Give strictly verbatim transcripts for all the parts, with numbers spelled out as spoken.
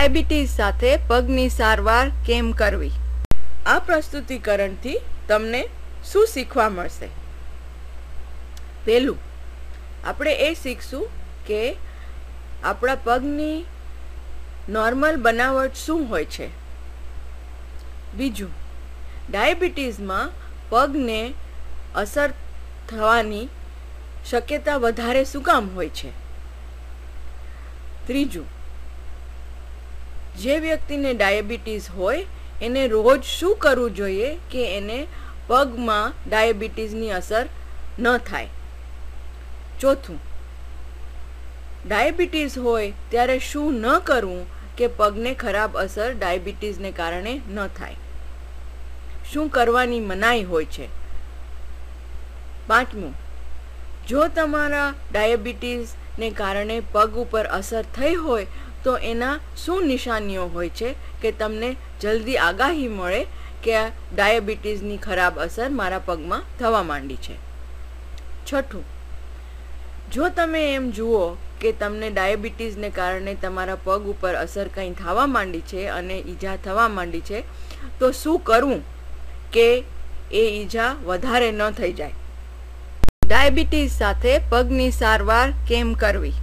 Diabetes સાથે પગની સારવાર કેમ કરવી? આ પ્રસ્તુતિકરણથી તમને શું શીખવા મળશે? પહેલું, આપણે એ શીખશું કે આપણા પગની નોર્મલ બનાવટ શું હોય છે. બીજું, ડાયાબિટીસમાં પગને અસર થવાની શક્યતા વધારે શું કામ હોય છે. ત્રીજું, જે વ્યક્તિને ડાયાબિટીસ હોય એને રોજ શું કરવું જોઈએ કે એને પગમાં ડાયાબિટીસની અસર ન થાય. ચોથું, ડાયાબિટીસ હોય ત્યારે શું ન કરવું કે પગને ખરાબ અસર ડાયાબિટીસને કારણે ન થાય. શું કરવાની મનાઈ હોય છે. પાંચમું, જો તમારા ડાયાબિટીસને કારણે પગ ઉપર અસર થઈ હોય તો એના શું નિશાનીઓ હોય છે કે તમને જલ્દી આગાહી મળે કે આ ડાયાબિટીસની ખરાબ અસર મારા પગમાં થવા માંડી છે. છઠ્ઠું, જો તમે એમ જુઓ કે તમને ડાયાબિટીસને કારણે તમારા પગ ઉપર અસર કંઈ થવા માંડી છે અને ઈજા થવા માંડી છે તો શું કરવું કે એ ઈજા વધારે ન થઈ જાય. ડાયાબિટીસ સાથે પગની સારવાર કેમ કરવી?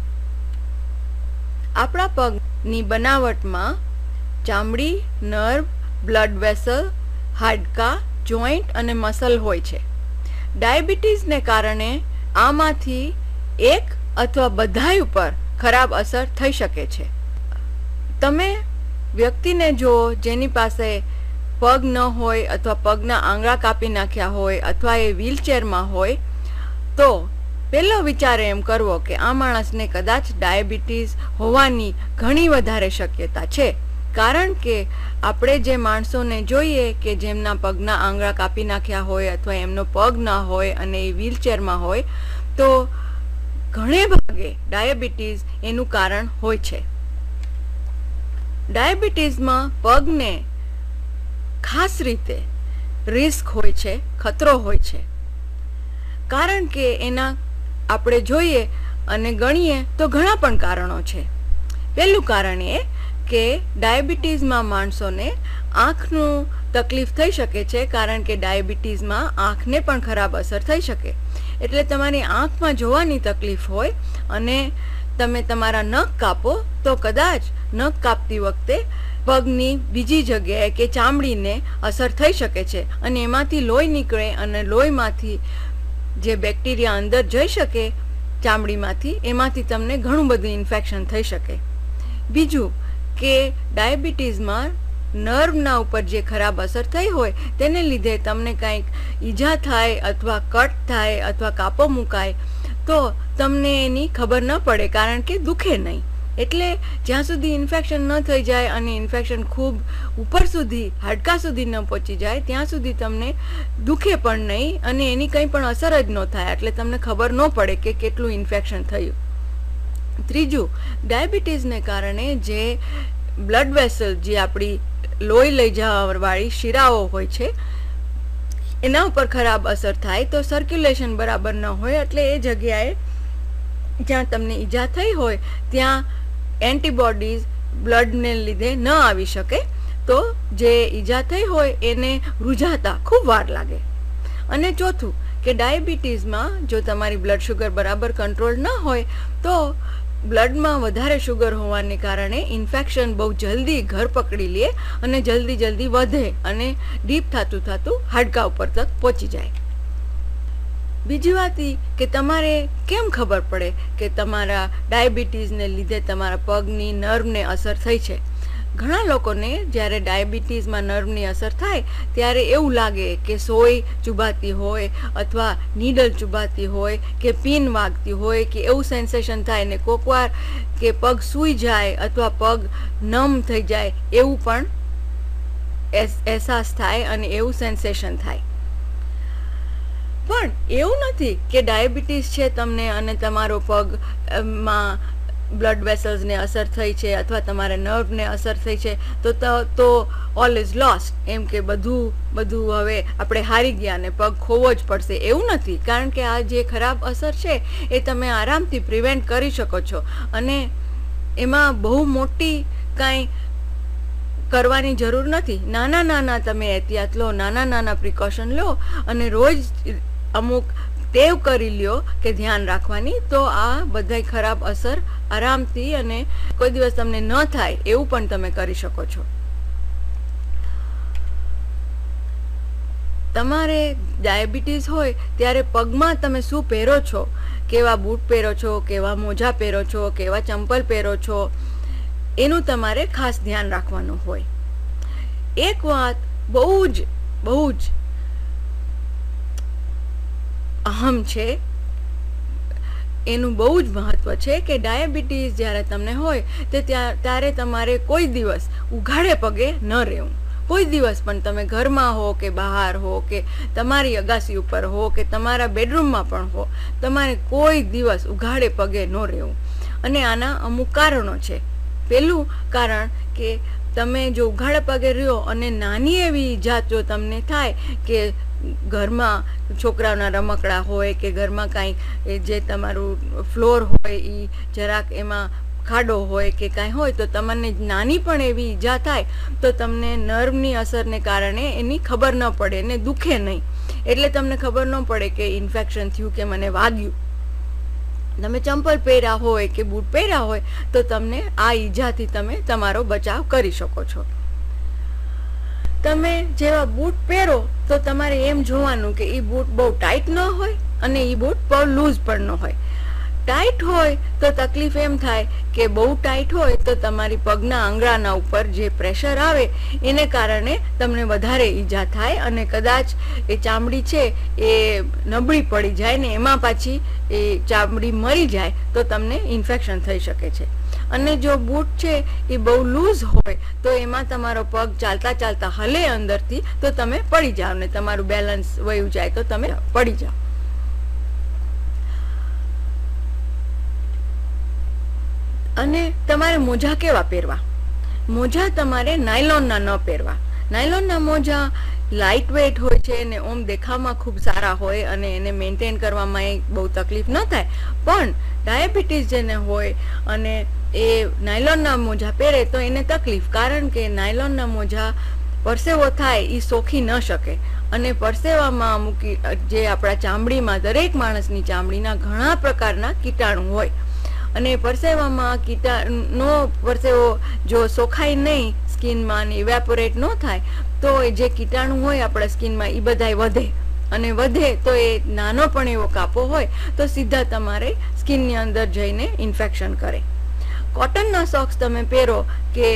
આપણા પગની બનાવટમાં ચામડી, નર્વ, બ્લડ વેસલ, હાડકાં, જોઈન્ટ અને મસલ હોય છે. ડાયાબિટીસને કારણે આમાંથી એક અથવા બધાય ઉપર ખરાબ અસર થઈ શકે છે. તમે વ્યક્તિને જો જેની પાસે પગ ન હોય અથવા પગના આંગળા કાપી નાખ્યા હોય અથવા એ વ્હીલચેરમાં હોય તો પહેલો વિચાર એમ કરવો કે આ માણસને કદાચ ડાયાબિટીસ હોવાની ઘણી વધારે શક્યતા છે. કારણ કે આપણે જે માણસોને જોઈએ કે જેમના પગના આંગળા કાપી નાખ્યા હોય અથવા એમનો પગ ના હોય અને એ વ્હીલચેરમાં હોય તો ઘણે ભાગે ડાયાબિટીસ એનું કારણ હોય છે. ડાયાબિટીસમાં પગને ખાસ રીતે રિસ્ક હોય છે, ખતરો હોય છે. કારણ કે એના આપણે જોઈએ અને ગણીએ તો ઘણા પણ કારણો છે. પહેલું કારણ એ કે ડાયાબિટીસમાં માણસોને આંખનું તકલીફ થઈ શકે છે કારણ કે ડાયાબિટીસમાં આંખને પણ ખરાબ અસર થઈ શકે. એટલે તમારી આંખમાં જોવાની તકલીફ હોય અને તમે તમારા નખ કાપો તો કદાચ નખ કાપતી વખતે પગની બીજી જગ્યાએ કે ચામડીને અસર થઈ શકે છે અને એમાંથી લોહી નીકળે અને લોહીમાંથી જે બેક્ટેરિયા અંદર જઈ શકે ચામડીમાંથી એમાંથી તમને ઘણું બધું ઇન્ફેક્શન થઈ શકે. બીજું કે ડાયાબિટીસમાં નર્વના ઉપર જે ખરાબ અસર થઈ હોય તેને લીધે તમને કંઈક ઈજા થાય અથવા કટ થાય અથવા કાપો મુકાય તો તમને એની ખબર ન પડે કારણ કે દુખે નહીં. એટલે જ્યાં સુધી ઇન્ફેક્શન ન થઈ જાય અને ઇન્ફેક્શન ખૂબ ઉપર સુધી હાડકાં સુધી ન પહોંચી જાય ત્યાં સુધી તમને દુખે પણ નહીં અને એની કંઈ પણ અસર જ ન થાય એટલે તમને ખબર ન પડે કે કેટલું ઇન્ફેક્શન થયું. ત્રીજું, ડાયાબિટીસને કારણે જે બ્લડ વેસલ જે આપણી લોહી લઈ જવાવાળી શિરાઓ હોય છે એના ઉપર ખરાબ અસર થાય તો સર્ક્યુલેશન બરાબર ન હોય એટલે એ જગ્યાએ જ્યાં તમને ઈજા થઈ હોય ત્યાં એન્ટીબોડીઝ બ્લડને લીધે ન આવી શકે તો જે ઈજા થઈ હોય એને રૂઝાતા ખૂબ વાર લાગે. અને ચોથું કે ડાયાબિટીસમાં જો તમારી બ્લડ શુગર બરાબર કંટ્રોલ ન હોય તો બ્લડમાં વધારે શુગર હોવાને કારણે ઇન્ફેક્શન બહુ જલ્દી ઘર પકડી લે અને જલ્દી જલ્દી વધે અને ડીપ થતું થતું હાડકાં ઉપર તક પહોંચી જાય. બીજી વાત એ કે તમારે કેમ ખબર પડે કે તમારા ડાયાબિટીસને લીધે તમારા પગની નર્વને અસર થઈ છે. ઘણા લોકોને જ્યારે ડાયાબિટીસમાં નર્વની અસર થાય ત્યારે એવું લાગે કે સોય ચુબાતી હોય અથવા નીડલ ચુબાતી હોય કે પિન વાગતી હોય કે એવું સેન્સેશન થાય ને કોકવાર કે પગ સૂઈ જાય અથવા પગ નમ થઈ જાય એવું પણ અહેસાસ થાય અને એવું સેન્સેશન થાય. પણ એવું નથી કે ડાયાબિટીસ છે તમને અને તમારો પગમાં બ્લડ વેસલ્સને અસર થઈ છે અથવા તમારા નર્વને અસર થઈ છે તો તો ઓલ ઇઝ લોસ્ટ એમ કે બધું બધું હવે આપણે હારી ગયા ને પગ ખોવો જ પડશે એવું નથી. કારણ કે આ જે ખરાબ અસર છે એ તમે આરામથી પ્રિવેન્ટ કરી શકો છો અને એમાં બહુ મોટી કાંઈ કરવાની જરૂર નથી. નાના નાના તમે એહતિયાત લો, નાના નાના પ્રિકોશન લો અને રોજ અમુક ટેવ કરી લ્યો કે ધ્યાન રાખવાની, તો આ બધાય ખરાબ અસર આરામથી અને કોઈ દિવસ તમને ન થાય એવું પણ તમે કરી શકો છો. તમારે ડાયાબિટીસ હોય ત્યારે પગમાં તમે શું પહેરો છો, કેવા બૂટ પહેરો છો, કેવા મોજા પહેરો છો, કેવા ચંપલ પહેરો છો, એનું તમારે ખાસ ધ્યાન રાખવાનું હોય. એક વાત બહુ જ બહુ જ અહમ છે, એનું બહુ જ મહત્વ છે કે ડાયાબિટીસ જ્યારે તમને હોય તે ત્યારે તમારે કોઈ દિવસ ઉઘાડે પગે ન રહેવું. કોઈ દિવસ પણ તમે ઘરમાં હો કે બહાર હો કે તમારી અગાસી ઉપર હો કે તમારા બેડરૂમમાં પણ હો, તમારે કોઈ દિવસ ઉઘાડે પગે ન રહેવું. અને આના અમુક કારણો છે. પહેલું કારણ કે તમે જો ઉઘાડે પગે રહ્યો અને નાની એવી ઈજા જો તમને થાય કે ઘરમાં છોકરાઓના રમકડા હોય કે ઘરમાં કાંઈ જે તમારું ફ્લોર હોય એ જરાક એમાં ખાડો હોય કે કાંઈ હોય, તો તમને નાની પણ એવી ઈજા થાય તો તમને નર્વની અસરને કારણે એની ખબર ન પડે ને દુખે નહીં. એટલે તમને ખબર ન પડે કે ઇન્ફેક્શન થયું કે મને વાગ્યું. તમે ચંપલ પહેર્યા હોય કે બૂટ પહેર્યા હોય તો તમને આ ઈજાથી તમે તમારો બચાવ કરી શકો છો. તમે જેવા બૂટ પહેરો તો તમારે એમ જોવાનું કે એ બૂટ બહુ ટાઈટ ન હોય અને એ બૂટ બહુ લૂઝ પણ ન હોય. ટાઈટ હોય તો તકલીફ એમ થાય કે બહુ ટાઈટ હોય તો તમારી પગના આંગળાના ઉપર જે પ્રેશર આવે એને કારણે તમને વધારે ઈજા થાય અને કદાચ એ ચામડી છે એ નબળી પડી જાય ને એમાં પાછી એ ચામડી મરી જાય તો તમને ઇન્ફેક્શન થઈ શકે છે. અને જો બૂટ છે એ બહુ લૂઝ હોય તો એમાં તમારો પગ ચાલતા ચાલતા હલે અંદરથી તો તમે પડી જાઓ ને તમારું બેલેન્સ વયું જાય તો તમે પડી જાઓ. અને તમારે મોજા કેવા પહેરવા? મોજા તમારે નાયલોનના ન પહેરવા. નાયલોનના મોજા લાઇટ વેઇટ હોય છે ને ઓમ દેખાવમાં ખૂબ સારા હોય અને એને મેન્ટેન કરવામાં બહુ તકલીફ ન થાય. પણ ડાયાબિટીસ જેને હોય અને એ નાયલોનના મોજા પહેરે તો એને તકલીફ, કારણ કે નાયલોનના મોજા પરસેવો થાય એ સોખી ન શકે અને પરસેવામાં મૂકી જે આપણા ચામડીમાં દરેક માણસની ચામડીના ઘણા પ્રકારના કીટાણુ હોય અને પરસેવામાં કીટાણુનો પરસેવો જો સોખાય નહીં સ્કિનમાં ને ઇવેપોરેટ ન થાય તો એ જે કીટાણુ હોય આપણા સ્કિનમાં એ બધાય વધે અને વધે તો એ નાનો પણ એવો કાપો હોય તો સીધા તમારે સ્કિનની અંદર જઈને ઇન્ફેક્શન કરે. કોટનના સોક્સ તમે પહેરો કે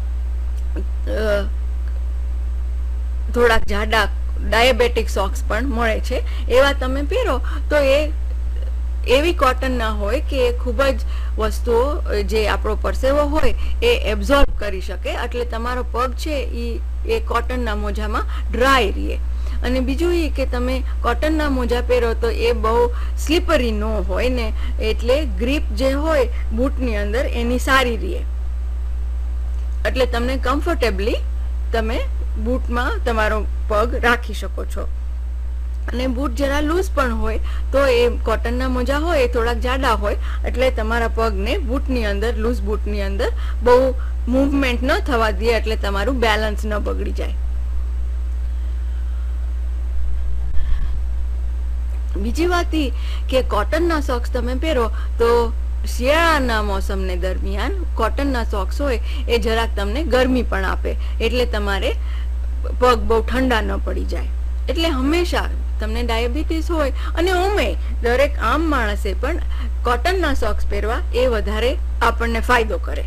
થોડાક જાડા ડાયાબેટિક સોક્સ પણ મળે છે, એવા તમે પહેરો તો એ એવી કોટન ના હોય કે ખૂબ જ વસ્તુઓ જે આપણો પરસેવો હોય એ એબ્ઝોર્બ કરી શકે, એટલે તમારો પગ છે એ એ કોટનના મોજામાં ડ્રાય રહે. અને બીજું એ કે તમે કોટનના મોજા પહેરો તો એ બહુ સ્લીપરી ન હોય ને એટલે ગ્રીપ જે હોય બૂટની અંદર એની સારી રહે, એટલે તમને કમ્ફર્ટેબલી તમે બૂટમાં તમારો પગ રાખી શકો છો. અને બૂટ જરા લૂઝ પણ હોય તો એ કોટનના મોજા હોય એ થોડાક જાડા હોય એટલે તમારા પગને બૂટની અંદર લૂઝ બૂટની અંદર બહુ મૂવમેન્ટ ન થવા દે એટલે તમારું બેલેન્સ ન બગડી જાય. બીજી વાત એ કે કોટનના સોક્સ તમે પહેરો તો શિયાળાના મોસમને દરમિયાન કોટનના સોક્સ હોય એ જરાક તમને ગરમી પણ આપે એટલે તમારે પગ બહુ ઠંડા ન પડી જાય. એટલે હંમેશા તમને ડાયાબિટીસ હોય અને ઓમે દરેક આમ માણસે પણ કોટનના સોક્સ પહેરવા એ વધારે આપણને ફાયદો કરે.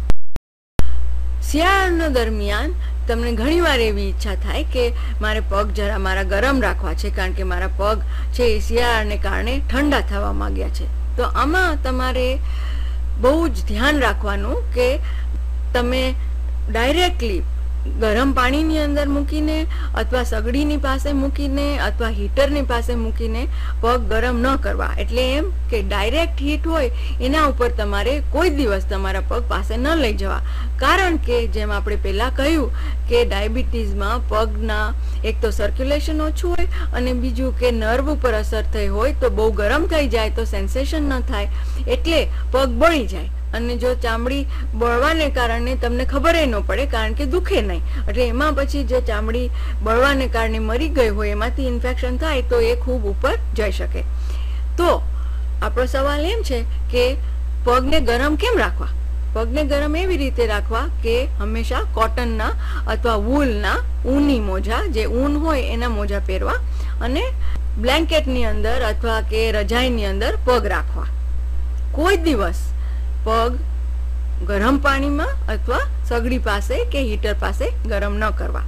શિયાળાના દરમિયાન તમને ઘણીવાર એવી ઈચ્છા થાય કે મારે પગ જરા મારા ગરમ રાખવા છે કારણ કે મારા પગ છે એ શિયાળાને કારણે ઠંડા થવા માંગ્યા છે. તો આમાં તમારે બહુ જ ધ્યાન રાખવાનું કે તમે ડાયરેક્ટલી ગરમ પાણીની અંદર મૂકીને અથવા સગડીની પાસે મૂકીને અથવા હીટરની પાસે મૂકીને પગ ગરમ ન કરવા. એટલે એમ કે ડાયરેક્ટ હીટ હોય એના ઉપર તમારે કોઈ દિવસ તમારા પગ પાસે ન લઈ જવા, કારણ કે જેમ આપણે પહેલાં કહ્યું કે ડાયાબિટીસમાં પગના એક તો સર્ક્યુલેશન ઓછું હોય અને બીજું કે નર્વ ઉપર અસર થઈ હોય તો બહુ ગરમ થઈ જાય તો સેન્સેશન ન થાય એટલે પગ બળી જાય. અને જો ચામડી બળવાને કારણે તમને ખબર ન પડે, કારણ કે દુખે નહીં, એટલે એમાં પછી જે ચામડી બળવાને કારણે મરી ગઈ હોય એમાંથી ઇન્ફેક્શન થાય તો એ ખૂબ ઉપર જઈ શકે. તો આપણો સવાલ એમ છે કે પગને ગરમ કેમ રાખવા? પગને ગરમ એવી રીતે રાખવા કે હંમેશા કોટનના અથવા વૂલના ઊની મોજા, જે ઊન હોય એના મોજા પહેરવા, અને બ્લેન્કેટની અંદર અથવા કે રજાઈની અંદર પગ રાખવા. કોઈ દિવસ પગ ગરમ પાણીમાં અથવા સગડી પાસે કે હીટર પાસે ગરમ ન કરવા.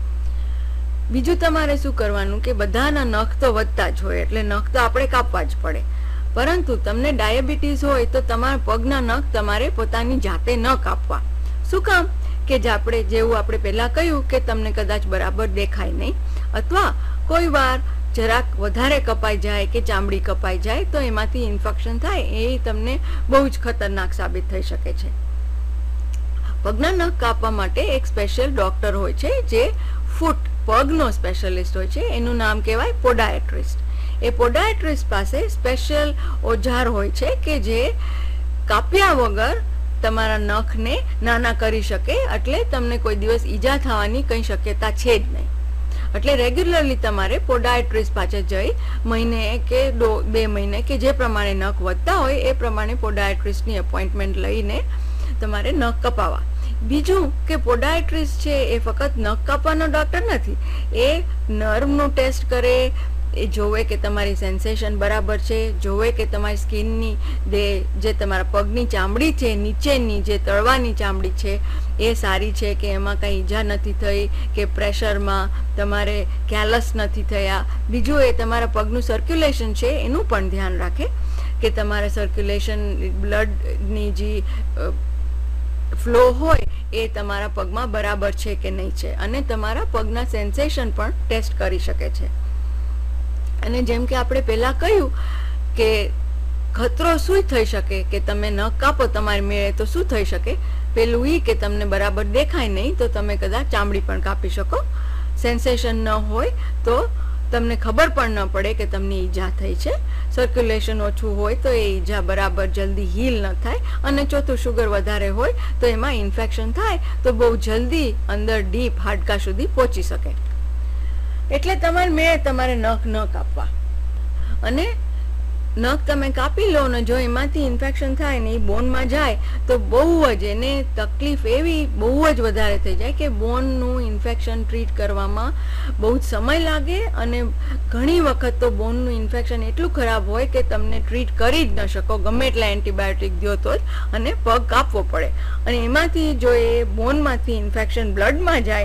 બીજું તમારે શું કરવાનું કે બધાના નખ તો વધતા જ હોય, એટલે નખ તો આપણે કાપવા જ પડે, પરંતુ તમને ડાયાબિટીસ હોય તો તમારા પગના નખ તમારે પોતાની જાતે ન કાપવા. શું કામ? કે જે આપણે જેવું આપણે પહેલા કહ્યું કે તમને કદાચ બરાબર દેખાય નહીં, અથવા કોઈ વાર જરાક વધારે કપાઈ જાય કે ચામડી કપાઈ જાય તો એમાંથી ઇન્ફેક્શન થાય, એ તમને બહુ જ ખતરનાક સાબિત થઈ શકે છે. પગના નખ કાપવા માટે એક સ્પેશિયલ ડોક્ટર હોય છે, જે ફૂટ પગનો સ્પેશિયલિસ્ટ હોય છે, એનું નામ કહેવાય પોડાયટ્રિસ્ટ. એ પોડાયટ્રિસ્ટ પાસે સ્પેશિયલ ઓજાર હોય છે કે જે કાપ્યા વગર તમારા નખને નાના કરી શકે, એટલે તમને કોઈ દિવસ ઈજા થવાની કંઈ શક્યતા છે જ નહીં. એટલે રેગ્યુલરલી તમારે પોડાયટ્રિસ્ટ પાસે જઈ મહિને કે બે મહિને કે જે પ્રમાણે નખ વધતા હોય એ પ્રમાણે પોડાયટ્રિસ્ટની એપોઇન્ટમેન્ટ લઈને તમારે નખ કપાવવા. બીજું કે પોડાયટ્રિસ્ટ છે એ ફક્ત નખ કાપવાનો ડૉક્ટર નથી, એ નર્વનું ટેસ્ટ કરે, એ જોવે કે તમારી સેન્સેશન બરાબર છે, જોવે કે તમારી સ્કિનની જે જે તમારા પગની ચામડી છે, નીચેની જે તળવાની ચામડી છે એ સારી છે, કે એમાં કંઈ ઈજા નથી થઈ, કે પ્રેશરમાં તમારે કેલસ નથી થયા. બીજું એ તમારા પગનું સર્ક્યુલેશન છે એનું પણ ધ્યાન રાખે, કે તમારા સર્ક્યુલેશન બ્લડની જે ફ્લો હોય એ તમારા પગમાં બરાબર છે કે નહીં છે, અને તમારા પગના સેન્સેશન પણ ટેસ્ટ કરી શકે છે. અને જેમ કે આપણે પહેલા કહ્યું કે ખતરો શું થઈ શકે, કે તમે નખ કાપો તમારી મેળે તો શું થઈ શકે? પેલું એ કે તમને બરાબર દેખાય નહીં તો તમે કદાચ ચામડી પણ કાપી શકો, સેન્સેશન ન હોય તો તમને ખબર પણ ન પડે કે તમને ઈજા થઈ છે, સર્ક્યુલેશન ઓછું હોય તો એ ઈજા બરાબર જલ્દી હીલ ન થાય, અને ચોથું શુગર વધારે હોય તો એમાં ઇન્ફેક્શન થાય તો બહુ જલ્દી અંદર ડીપ હાડકા સુધી પહોંચી શકે. એટલે તમારે મેળે તમારે નખ ન કાપવા, અને નખ તમે કાપી લો ને જો એમાંથી ઇન્ફેક્શન થાય ને એ બોનમાં જાય તો બહુ જ એને તકલીફ એવી બહુ જ વધારે થઈ જાય કે બોનનું ઇન્ફેક્શન ટ્રીટ કરવામાં બહુ જ સમય લાગે, અને ઘણી વખત તો બોનનું ઇન્ફેક્શન એટલું ખરાબ હોય કે તમને ટ્રીટ કરી જ ન શકો, ગમે એટલા એન્ટીબાયોટિક દો તો જ, અને પગ કાપવો પડે. અને એમાંથી જો એ બોનમાંથી ઇન્ફેક્શન બ્લડમાં જાય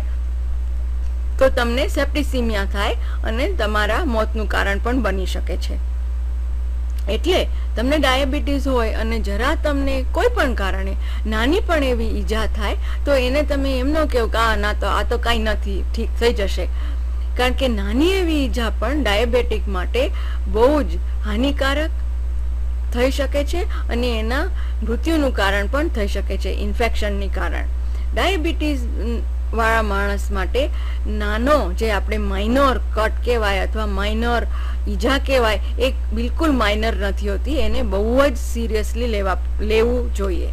તો તમને સેપ્ટિસિમિયા થાય અને તમારા મોતનું કારણ પણ બની શકે છે. એટલે તમને ડાયાબિટીસ હોય અને જરા તમને કોઈ પણ કારણે નાની પણ એવી ઈજા થાય તો એને તમે એમ ન કહો કે આ ના તો આ તો કાંઈ નથી, ઠીક થઈ જશે, કારણ કે નાની એવી ઈજા પણ ડાયાબિટીક માટે બહુ જ હાનિકારક થઈ શકે છે, અને એના મૃત્યુનું કારણ પણ થઈ શકે છે, ઇન્ફેક્શનની કારણ. ડાયાબિટીસ વાળા માણસ માટે નાનો જે આપણે માઇનોર કટ કહેવાય અથવા માઇનોર ઈજા કહેવાય એ બિલકુલ માઇનર નથી હોતી, એને બહુ જ સિરિયસલી લેવા લેવું જોઈએ.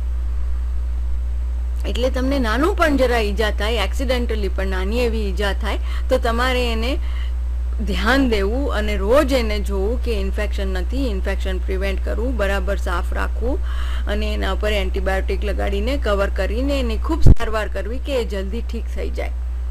એટલે તમને નાનું પણ જરા ઈજા થાય, એક્સિડેન્ટલી પણ નાની એવી ઈજા થાય તો તમારે એને ધ્યાન દેવું અને રોજ એને જોવું કે ઇન્ફેક્શન નથી, ઇન્ફેક્શન પ્રિવેન્ટ કરવું, બરાબર સાફ રાખવું, અને એના ઉપર એન્ટીબાયોટિક લગાડીને કવર કરીને એની ખૂબ સારવાર કરવી કે એ જલ્દી ઠીક થઈ જાય.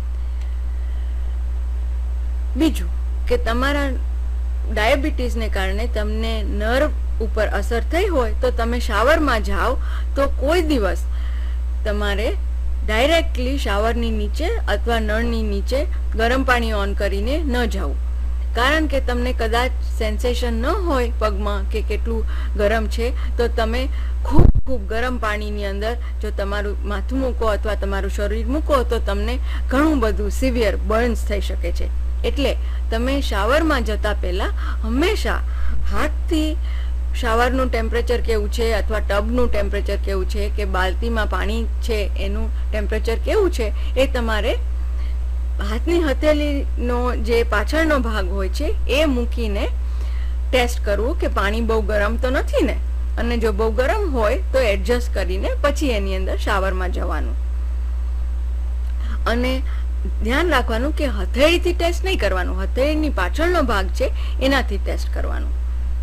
બીજું કે તમારા ડાયાબિટીસને કારણે તમને નર્વ ઉપર અસર થઈ હોય તો તમે શાવરમાં જાઓ તો કોઈ દિવસ તમારે ડાયરેક્ટલી શાવરની નીચે અથવા નળની નીચે ગરમ પાણી ઓન કરીને ન જવું, કારણ કે તમને કદાચ સેન્સેશન ન હોય પગમાં કે કેટલું ગરમ છે તો તમે ખૂબ ખૂબ ગરમ પાણીની અંદર જો તમારું માથું મૂકો અથવા તમારું શરીર મૂકો તો તમને ઘણું બધું સિવિયર બર્ન્સ થઈ શકે છે. એટલે તમે શાવરમાં જતા પહેલા હંમેશા હાથથી શાવરનું ટેમ્પરેચર કેવું છે અથવા ટબનું ટેમ્પરેચર કેવું છે કે બાલટીમાં પાણી છે એનું ટેમ્પરેચર કેવું છે એ તમારે હાથની હથેળીનો જે પાછળનો ભાગ હોય છે એ મૂકીને ટેસ્ટ કરવું કે પાણી બહુ ગરમ તો નથી ને. અને જો બહુ ગરમ હોય તો એડજસ્ટ કરીને પછી એની અંદર શાવરમાં જવાનું. અને ધ્યાન રાખવાનું કે હથેળીથી ટેસ્ટ નહીં કરવાનું, હથેળીની પાછળનો ભાગ છે એનાથી ટેસ્ટ કરવાનું.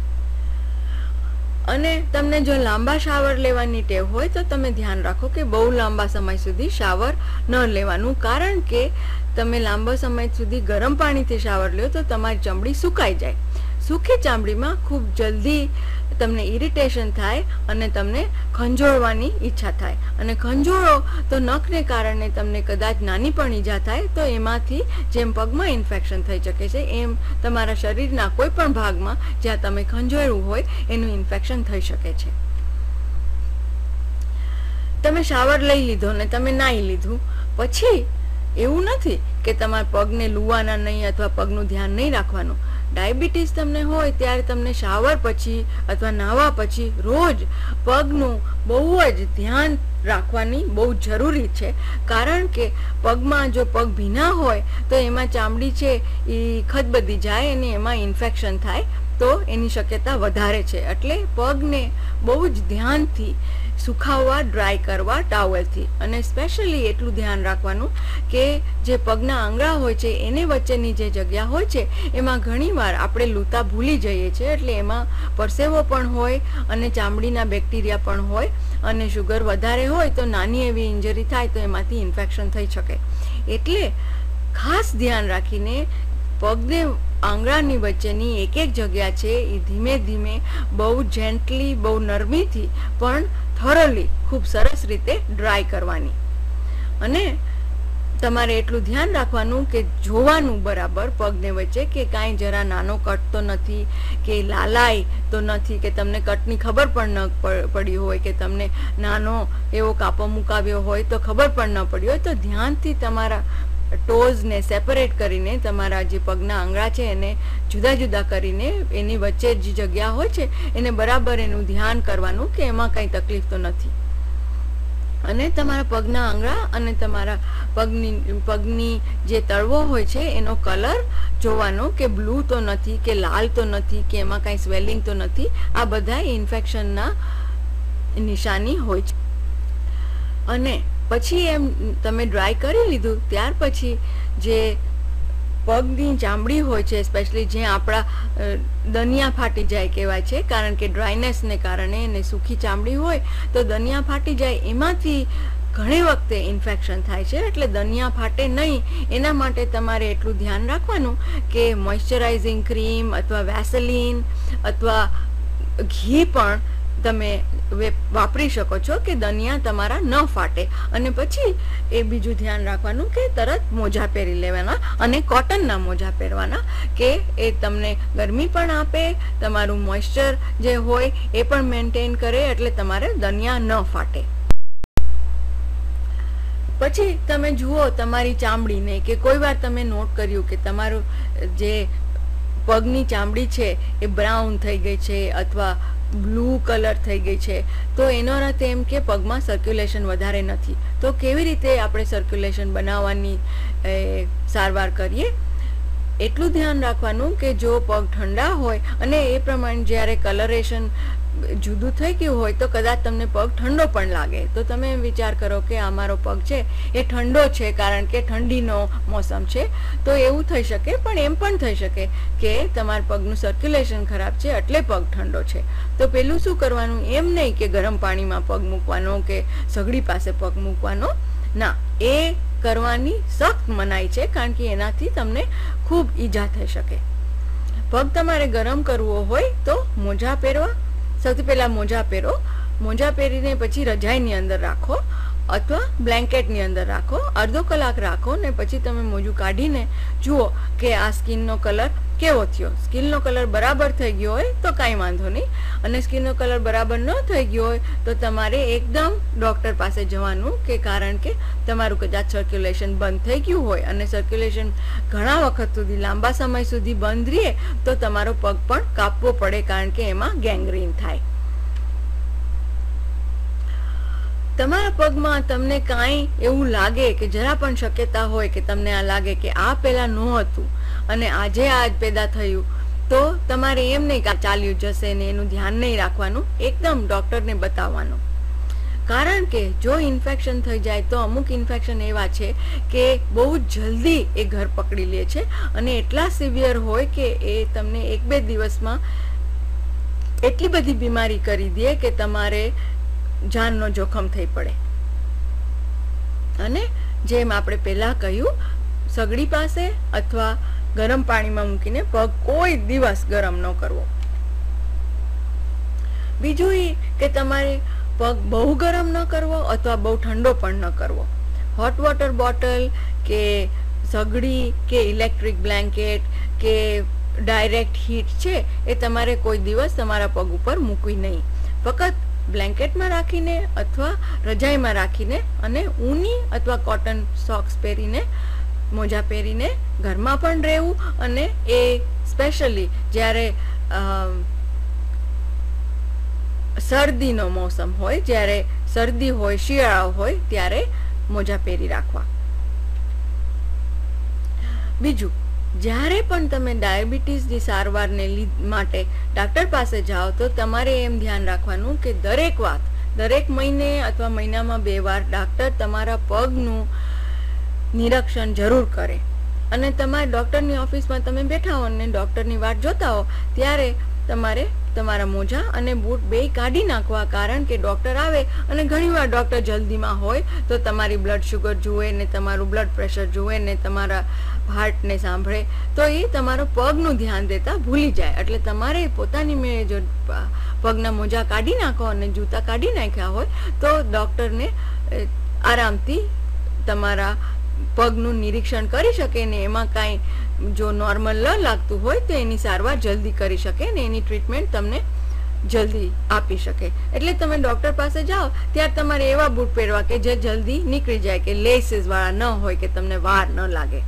અને તમને જો લાંબા શાવર લેવાની ટેવ હોય તો તમે ધ્યાન રાખો કે બહુ લાંબા સમય સુધી શાવર ન લેવાનું, કારણ કે તમે લાંબા સમય સુધી ગરમ પાણીથી શાવર લ્યો તો તમારી ચામડી સુકાઈ જાય. સૂકી ચામડીમાં ખૂબ જલ્દી તમને ઇરિટેશન થાય અને તમને ખંજોળવાની ઈચ્છા થાય, અને ખંજોળો તો નખને કારણે તમને કદાચ નાની પણ ઈજા થાય તો એમાંથી જેમ પગમાં ઇન્ફેક્શન થઈ શકે છે એમ તમારા શરીરના કોઈ પણ ભાગમાં જ્યાં તમે ખંજોળવું હોય એનું ઇન્ફેક્શન થઈ શકે છે. તમે શાવર લઈ લીધો ને તમે નાહી લીધું પછી એવું નથી કે તમારા પગને લુવાના નહીં અથવા પગનું ધ્યાન નહીં રાખવાનું. ડાયાબિટીસ તમને હોય ત્યારે તમને શાવર પછી અથવા નાહવા પછી રોજ પગનું બહુ જ ધ્યાન રાખવાની બહુ જરૂરી છે, કારણ કે પગમાં જો પગ ભીના હોય તો એમાં ચામડી છે એ ખદબદી જાય અને એમાં ઇન્ફેક્શન થાય તો એની શક્યતા વધારે છે. એટલે પગને બહુ જ ધ્યાનથી સુખાવવા, ડ્રાય કરવા ટાવેલથી. અને સ્પેશિયલી એટલું ધ્યાન રાખવાનું કે જે પગના આંગળા હોય છે એને વચ્ચેની જે જગ્યા હોય છે એમાં ઘણીવાર આપણે લૂંતા ભૂલી જઈએ છીએ, એટલે એમાં પરસેવો પણ હોય અને ચામડીના બેક્ટેરિયા પણ હોય, અને શુગર વધારે હોય તો નાની એવી ઇન્જરી થાય તો એમાંથી ઇન્ફેક્શન થઈ શકે. એટલે ખાસ ધ્યાન રાખીને પગને આંગળાની વચ્ચેની એક એક જગ્યા છે એ ધીમે ધીમે બહુ જેન્ટલી, બહુ નરમીથી પણ થોરોલી ખૂબ સરસ રીતે ડ્રાય કરવાની. અને તમારે એટલું ધ્યાન રાખવાનું કે જોવાનું બરાબર પગને વચ્ચે કે કાંઈ જરા નાનો કટ તો નથી, કે લાલાઈ તો નથી, કે તમને કટની ખબર પણ ન પડી હોય, કે તમને નાનો એવો કાપો મુકાવ્યો હોય તો ખબર પણ ન પડી હોય. તો ધ્યાનથી તમારા ટોઝને સેપરેટ કરીને, તમારા જે પગના આંગળા છે એને જુદા જુદા કરીને એની વચ્ચે જે જગ્યા હોય છે એને બરાબર એનું ધ્યાન કરવાનું કે એમાં કંઈ તકલીફ તો નથી. અને તમારા પગના આંગળા અને તમારા પગની પગની જે તળવો હોય છે એનો કલર જોવાનો કે બ્લુ તો નથી, કે લાલ તો નથી, કે એમાં કાંઈ સ્વેલિંગ તો નથી. આ બધા ઇન્ફેક્શનના નિશાની હોય છે. અને પછી એમ તમે ડ્રાય કરી લીધું ત્યાર પછી જે પગની ચામડી હોય છે, સ્પેશિયલી જ્યાં આપણા દનિયા ફાટી જાય કહેવાય છે, કારણ કે ડ્રાયનેસને કારણે એને સૂકી ચામડી હોય તો દનિયા ફાટી જાય, એમાંથી ઘણી વખતે ઇન્ફેક્શન થાય છે. એટલે દનિયા ફાટે નહીં એના માટે તમારે એટલું ધ્યાન રાખવાનું કે મોઇશ્ચરાઇઝિંગ ક્રીમ અથવા વેસલીન અથવા ઘી પણ તમે વાપરી શકો છો કે દનિયા તમારા ન ફાટે. અને પછી એ બીજું ધ્યાન રાખવાનું કે તરત મોજા પહેરી લેવાના, અને કોટનના મોજા પહેરવાના કે એ તમને ગરમી પણ આપે, તમારું મોઇશ્ચર જે હોય એ પણ મેન્ટેન કરે, એટલે તમારે દનિયા ન ફાટે. પછી તમે જુઓ તમારી ચામડીને, કે કોઈ વાર તમે નોટ કર્યું કે તમારું જે પગની ચામડી છે એ બ્રાઉન થઈ ગઈ છે અથવા બ્લુ કલર થઈ ગઈ છે, તો એનો અર્થ એમ કે પગમાં સર્ક્યુલેશન વધારે નથી. તો કેવી રીતે આપણે સર્ક્યુલેશન બનાવવાની સારવાર કરીએ? એટલું ધ્યાન રાખવાનું કે જો પગ ઠંડા હોય અને એ પ્રમાણે જ્યારે કલરેશન જુદું થઈ ગયું હોય તો કદાચ તમને પગ ઠંડો પણ લાગે, તો તમે વિચાર કરો કે આ મારો પગ છે એ ઠંડો છે કારણ કે ઠંડીનો મોસમ છે. તો એવું થઈ શકે, પણ એમ પણ થઈ શકે કે તમારા પગનું સર્ક્યુલેશન ખરાબ છે એટલે પગ ઠંડો છે. તો પેલું શું કરવાનું, એમ નહીં કે ગરમ પાણીમાં પગ મૂકવાનો કે સગડી પાસે પગ મૂકવાનો, ના, એ કરવાની સખ્ત મનાઈ છે, કારણ કે એનાથી તમને ખૂબ ઈજા થઈ શકે. પગ તમારે ગરમ કરવો હોય તો મોજા પહેરવા. સૌથી પહેલા મોજા પહેરો, મોજા પહેરીને પછી રજાઈની અંદર રાખો અથવા બ્લેન્કેટની અંદર રાખો, અડધો કલાક રાખો, ને પછી તમે મોજું કાઢીને જુઓ કે આ સ્કિનનો કલર કેવો થયો. સ્કિનનો કલર બરાબર થઈ ગયો હોય તો કાંઈ વાંધો નહીં, અને સ્કિનનો કલર બરાબર ન થઈ ગયો હોય તો તમારે એકદમ ડૉક્ટર પાસે જવાનું, કે કારણ કે તમારું કદાચ સર્ક્યુલેશન બંધ થઈ ગયું હોય, અને સર્ક્યુલેશન ઘણા વખત સુધી, લાંબા સમય સુધી બંધ રહે તો તમારો પગ પણ કાપવો પડે, કારણ કે એમાં ગેંગ્રીન થાય. તમારા પગમાં તમને કાંઈ એવું લાગે કે જરા પણ શક્યતા હોય કે તમને આ લાગે કે આ પહેલાં ન હતું અને આજે આ જ પેદા થયું, તો તમારે એમ નહીં કે ચાલ્યું જશે ને એનું ધ્યાન નહીં રાખવાનું, એકદમ ડૉક્ટરને બતાવવાનું. કારણ કે જો ઇન્ફેક્શન થઈ જાય તો અમુક ઇન્ફેક્શન એવા છે કે બહુ જલ્દી એ ઘર પકડી લે છે અને એટલા સિવિયર હોય કે એ તમને એક બે દિવસમાં એટલી બધી બીમારી કરી દે કે તમારે જાનનો જોખમ થઈ પડે. અને જેમ આપણે પહેલાં કહ્યું, સગડી પાસે અથવા ગરમ પાણીમાં મૂકીને પગ કોઈ દિવસ ગરમ ન કરવો. બીજું એ કે તમારે પગ બહુ ગરમ ન કરવો અથવા બહુ ઠંડો પણ ન કરવો. હોટ વોટર બોટલ કે સગડી કે ઇલેક્ટ્રિક બ્લેન્કેટ કે ડાયરેક્ટ હીટ છે એ તમારે કોઈ દિવસ તમારા પગ ઉપર મૂકવી નહીં. ફક્ત બ્લેન્કેટમાં રાખીને અથવા રજાઈમાં રાખીને અને ઊની અથવા કોટન સોક્સ પહેરીને, મોજા પહેરીને ઘરમાં પણ રહેવું. અને એ સ્પેશિયલી જ્યારે શરદીનો મોસમ હોય, જ્યારે શરદી હોય, શિયાળો હોય, ત્યારે મોજા પહેરી રાખવા. બીજું, જ્યારે પણ તમે ડાયાબિટીસની સારવારને માટે ડાક્ટર પાસે જાઓ તો તમારે એમ ધ્યાન રાખવાનું કે દરેક વાત, દરેક મહિને અથવા મહિનામાં બે વાર ડાક્ટર તમારા પગનું નિરીક્ષણ જરૂર કરે. અને તમારે ડૉક્ટરની ઓફિસમાં તમે બેઠા હો અને ડૉક્ટરની વાટ જોતા હો ત્યારે તમારે તમારા મોજા અને બૂટ બે કાઢી નાખવા. કારણ કે ડૉક્ટર આવે અને ઘણીવાર ડૉક્ટર જલ્દીમાં હોય તો તમારી બ્લડ શુગર જુએ ને તમારું બ્લડ પ્રેશર જુએ ને તમારા હાર્ટને સાંભળે તો એ તમારો પગનું ધ્યાન દેતા ભૂલી જાય. એટલે તમારે પોતાની મેં જો પગના મોજા કાઢી નાખો અને જૂતા કાઢી નાખ્યા હોય તો ડૉક્ટરને આરામથી તમારા પગનું નિરીક્ષણ કરી શકે ને એમાં કાંઈ જો નોર્મલ ન લાગતું હોય તો એની સારવાર જલ્દી કરી શકે ને એની ટ્રીટમેન્ટ તમને જલ્દી આપી શકે. એટલે તમે ડૉક્ટર પાસે જાઓ ત્યારે તમારે એવા બૂટ પહેરવા કે જે જલ્દી નીકળી જાય, કે લેસીસ વાળા ન હોય, કે તમને વાર ન લાગે.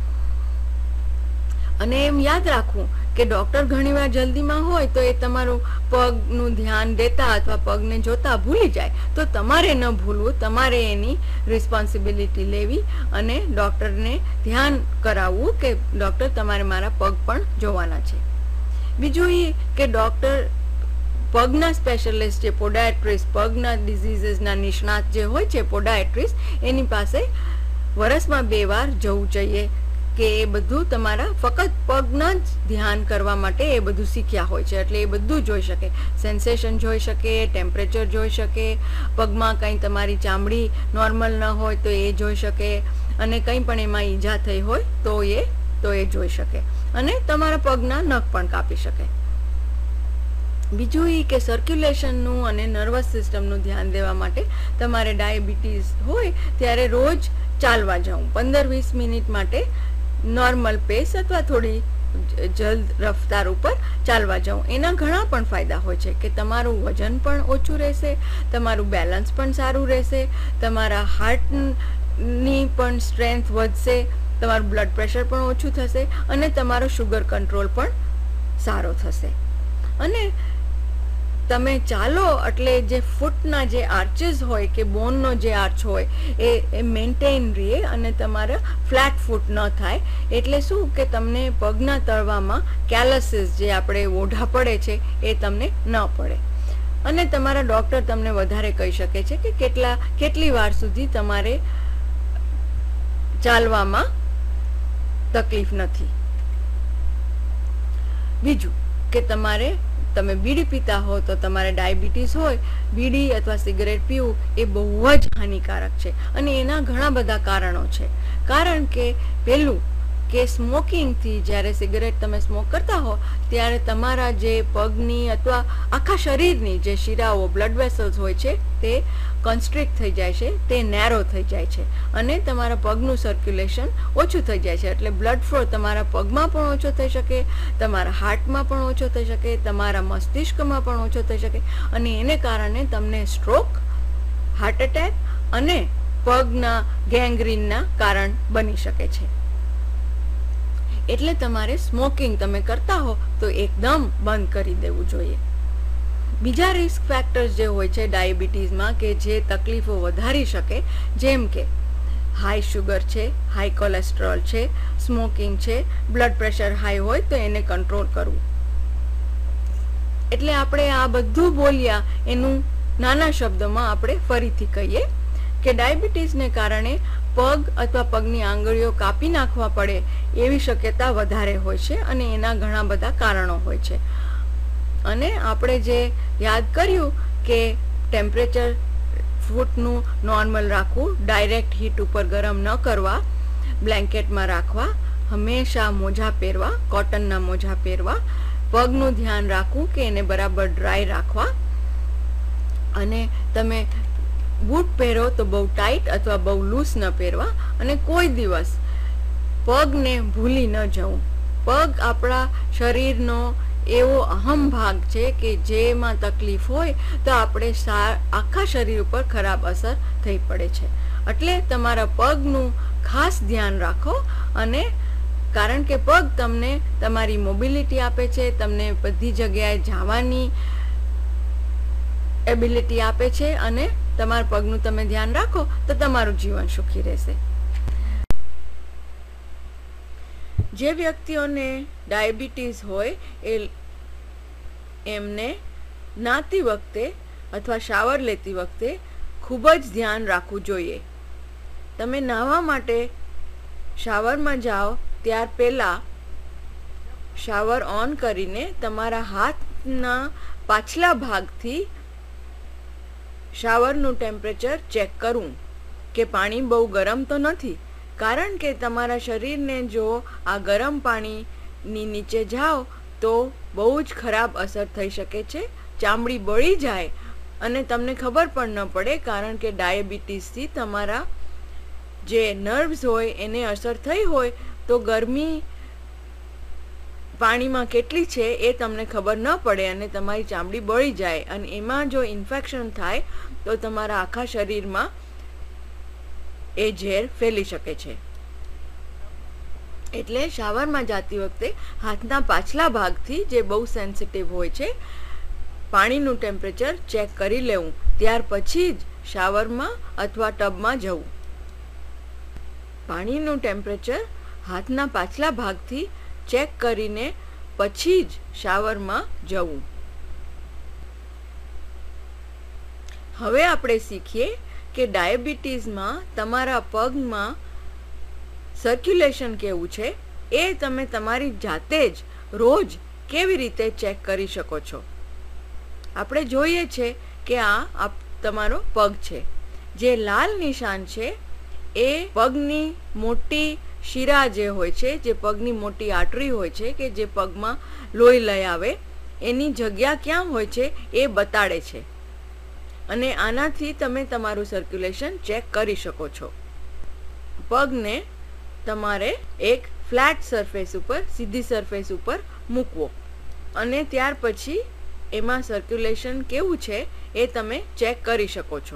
અને એમ યાદ રાખવું કે ડૉક્ટર ઘણીવાર જલ્દીમાં હોય તો એ તમારું પગનું ધ્યાન દેતા અથવા પગને જોતા ભૂલી જાય. તો તમારે ન ભૂલવું, તમારે એની રિસ્પોન્સિબિલિટી લેવી અને ડૉક્ટરને ધ્યાન કરાવવું કે ડૉક્ટર તમારે મારા પગ પણ જોવાના છે. બીજું એ કે ડૉક્ટર પગના સ્પેશિયલિસ્ટ જે પોડાયટ્રિસ્ટ, પગના ડિઝીઝીસના નિષ્ણાત જે હોય છે પોડાયટ્રિસ્ટ, એની પાસે વરસમાં બે વાર જવું જોઈએ કે એ બધું તમારા ફક્ત પગના જ ધ્યાન કરવા માટે એ બધું શીખ્યા હોય છે. એટલે એ બધું જોઈ શકે, સેન્સેશન જોઈ શકે, ટેમ્પરેચર જોઈ શકે, પગમાં કંઈ તમારી ચામડી નોર્મલ ન હોય તો એ જોઈ શકે, અને કંઈ પણ એમાં ઈજા થઈ હોય તો એ તો એ જોઈ શકે, અને તમારા પગના નખ પણ કાપી શકે. બીજું એ કે સર્ક્યુલેશનનું અને નર્વસ સિસ્ટમનું ધ્યાન દેવા માટે તમારે ડાયાબિટીસ હોય ત્યારે રોજ ચાલવા જવું, પંદર વીસ મિનિટ માટે નોર્મલ પેસ અથવા થોડી જલ્દ રફતાર ઉપર ચાલવા જવું. એના ઘણા પણ ફાયદા હોય છે કે તમારું વજન પણ ઓછું રહેશે, તમારું બેલેન્સ પણ સારું રહેશે, તમારા હાર્ટની પણ સ્ટ્રેન્થ વધશે, તમારું બ્લડ પ્રેશર પણ ઓછું થશે અને તમારો શુગર કંટ્રોલ પણ સારો થશે. અને તમે ચાલો એટલે જે ફૂટના જે આર્ચીસ હોય કે બોનનો જે આર્ચ હોય એ એ મેન્ટેન રહે અને તમારા ફ્લેટ ફૂટ ન થાય. એટલે શું કે તમને પગના તળવામાં કેલસીસ જે આપણે ઓઢા પડે છે એ તમને ન પડે. અને તમારા ડૉક્ટર તમને વધારે કહી શકે છે કે કેટલા કેટલી વાર સુધી તમારે ચાલવામાં તકલીફ નથી. બીજું કે તમારે તમે બીડી પીતા હો તો તમારે ડાયાબિટીસ હોય, બીડી અથવા સિગરેટ પીવું એ બહુ જ હાનિકારક છે અને એના ઘણા બધા કારણો છે. કારણ કે પહેલું કે સ્મોકિંગથી, જ્યારે સિગરેટ તમે સ્મોક કરતા હો ત્યારે તમારા જે પગની અથવા આખા શરીરની જે શિરાઓ બ્લડ વેસલ્સ હોય છે તે કોન્સ્ટ્રિક્ટ થઈ જાય છે, તે નેરો થઈ જાય છે અને તમારા પગનું સર્ક્યુલેશન ઓછું થઈ જાય છે. એટલે બ્લડ ફ્લો તમારા પગમાં પણ ઓછો થઈ શકે, તમારા હાર્ટમાં પણ ઓછો થઈ શકે, તમારા મસ્તિષ્કમાં પણ ઓછો થઈ શકે અને એને કારણે તમને સ્ટ્રોક, હાર્ટ એટેક અને પગના ગેંગ્રીનના કારણ બની શકે છે. એટલે તમારે સ્મોકિંગ તમે કરતા હો તો એકદમ બંધ કરી દેવું જોઈએ. બીજા રિસ્ક ફેક્ટર્સ જે હોય છે ડાયાબિટીસમાં કે જે તકલીફો વધારી શકે, જેમ કે હાઈ શુગર છે, હાઈ કોલેસ્ટ્રોલ છે, સ્મોકિંગ છે, બ્લડ પ્રેશર હાઈ હોય તો એને કંટ્રોલ કરવું. એટલે આપણે આ બધું બોલ્યા એનું નાના શબ્દોમાં આપણે ફરીથી કહીએ કે ડાયાબિટીસને કારણે પગ અથવા પગની આંગળીઓ કાપી નાખવા પડે એવી શક્યતા વધારે હોય છે અને એના ઘણા બધા કારણો હોય છે. અને આપણે જે યાદ કર્યું કે ટેમ્પરેચર ફૂટનું નોર્મલ રાખવું, ડાયરેક્ટ હીટ ઉપર ગરમ ન કરવા, બ્લેન્કેટમાં રાખવા, હંમેશા મોજા પહેરવા, કોટનના મોજા પહેરવા, પગનું ધ્યાન રાખવું કે એને બરાબર ડ્રાય રાખવા, અને તમે બૂટ પહેરો તો બહુ ટાઈટ અથવા બહુ લૂઝ ન પહેરવા, અને કોઈ દિવસ પગને ભૂલી ન જવું. પગ આપણા શરીરનો એવો અહમ ભાગ છે કે જેમાં તકલીફ હોય તો આપણે આખા શરીર ઉપર ખરાબ અસર થઈ પડે છે. એટલે તમારા પગનું ખાસ ધ્યાન રાખો, અને કારણ કે પગ તમને તમારી મોબિલિટી આપે છે, તમને બધી જગ્યાએ જવાની એબિલિટી આપે છે, અને તમારા પગનું તમે ધ્યાન રાખો તો તમારું જીવન સુખી રહેશે. જે વ્યક્તિઓને ડાયાબિટીસ હોય એ એમને નાતી વખતે અથવા શાવર લેતી વખતે ખૂબ જ ધ્યાન રાખવું જોઈએ. તમે નાહવા માટે શાવરમાં જાઓ ત્યાર પહેલાં શાવર ઓન કરીને તમારા હાથના પાછલા ભાગથી શાવરનું ટેમ્પરેચર ચેક કરવું કે પાણી બહુ ગરમ તો નથી, કારણ કે તમારા શરીરને જો આ ગરમ પાણીની નીચે જાઓ તો બહુ જ ખરાબ અસર થઈ શકે છે. ચામડી બળી જાય અને તમને ખબર પણ ન પડે, કારણ કે ડાયાબિટીસથી તમારા જે નર્વ્સ હોય એને અસર થઈ હોય તો ગરમી પાણીમાં કેટલી છે એ તમને ખબર ન પડે અને તમારી ચામડી બળી જાય, અને એમાં જો ઇન્ફેક્શન થાય તો તમારા આખા શરીરમાં એ ઝેર ફેલી શકે છે. એટલે શાવરમાં જતી વખતે હાથના પાછલા ભાગથી, જે બહુ સેન્સિટિવ હોય છે, પાણીનું ટેમ્પરેચર ચેક કરી લેવું, ત્યાર પછી જ શાવરમાં અથવા ટબમાં જવું. પાણીનું ટેમ્પરેચર હાથના પાછલા ભાગથી ચેક કરીને પછી જ શાવરમાં જવું. હવે આપણે શીખીએ કે ડાયાબિટીસમાં તમારા પગમાં સર્ક્યુલેશન કેવું છે એ તમે તમારી જાતે જ રોજ કેવી રીતે ચેક કરી શકો છો. આપણે જોઈએ છે કે આ તમારો પગ છે. જે લાલ નિશાન છે એ પગની મોટી શિરા જે હોય છે, જે પગની મોટી આંટરી હોય છે કે જે પગમાં લોહી લઈ આવે, એની જગ્યા ક્યાં હોય છે એ બતાડે છે, અને આનાથી તમે તમારું સર્ક્યુલેશન ચેક કરી શકો છો. પગને તમારે એક ફ્લેટ સરફેસ ઉપર, સીધી સરફેસ ઉપર મૂકવો, અને ત્યાર પછી એમાં સર્ક્યુલેશન કેવું છે એ તમે ચેક કરી શકો છો.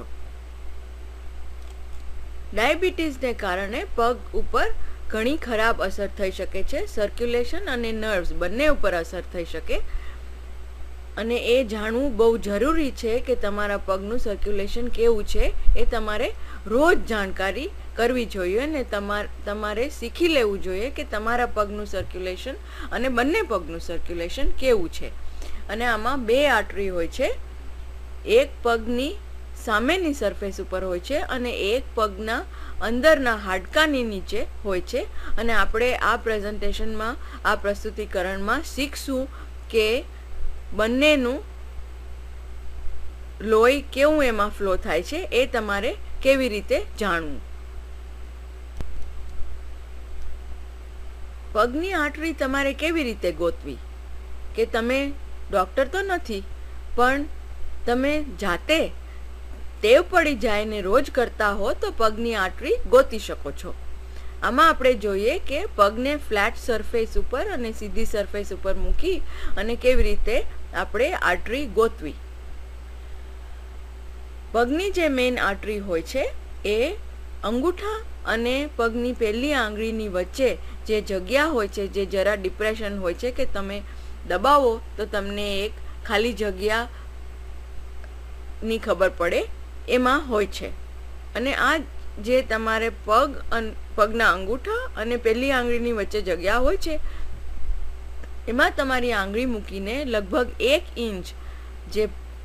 ડાયાબિટીસને કારણે પગ ઉપર ઘણી ખરાબ અસર થઈ શકે છે. સર્ક્યુલેશન અને નર્વ્સ બંને ઉપર અસર થઈ શકે, અને એ જાણવું બહુ જરૂરી છે કે તમારા પગનું સર્ક્યુલેશન કેવું છે એ તમારે રોજ જાણકારી કરવી જોઈએ, અને તમારે શીખી લેવું જોઈએ કે તમારા પગનું સર્ક્યુલેશન અને બંને પગનું સર્ક્યુલેશન કેવું છે. અને આમાં બે આર્ટરી હોય છે, એક પગની સામેની સરફેસ ઉપર હોય છે અને એક પગના અંદરના હાડકાની નીચે હોય છે. અને આપણે આ પ્રેઝન્ટેશનમાં, આ પ્રસ્તુતિકરણમાં શીખશું કે બંનેનું લોહી કેવું એમાં ફ્લો થાય છે એ તમારે કેવી રીતે જાણવું. પગની આંટરી તમારે કેવી રીતે ગોતવી, કે તમે ડૉક્ટર તો નથી પણ તમે જાતે ટેવ પડી જાય ને રોજ કરતા હો તો પગની આંટરી ગોતી શકો છો. આમાં આપણે જોઈએ કે પગને ફ્લેટ સરફેસ ઉપર અને સીધી સરફેસ ઉપર મૂકી અને કેવી રીતે આપણે આંટરી ગોતવી. પગની જે મેઇન આંટરી હોય છે એ અંગૂઠા અને પગની પહેલી આંગળીની વચ્ચે જે જગ્યા હોય છે, જે જરા ડિપ્રેશન હોય છે કે તમે દબાવો તો તમને એક ખાલી જગ્યાની ખબર પડે, એમાં હોય છે. અને આ જે તમારે પગ પગના અંગૂઠા અને પહેલી આંગળીની વચ્ચે જગ્યા હોય છે એમાં તમારી આંગળી મૂકીને લગભગ એક ઇંચ જે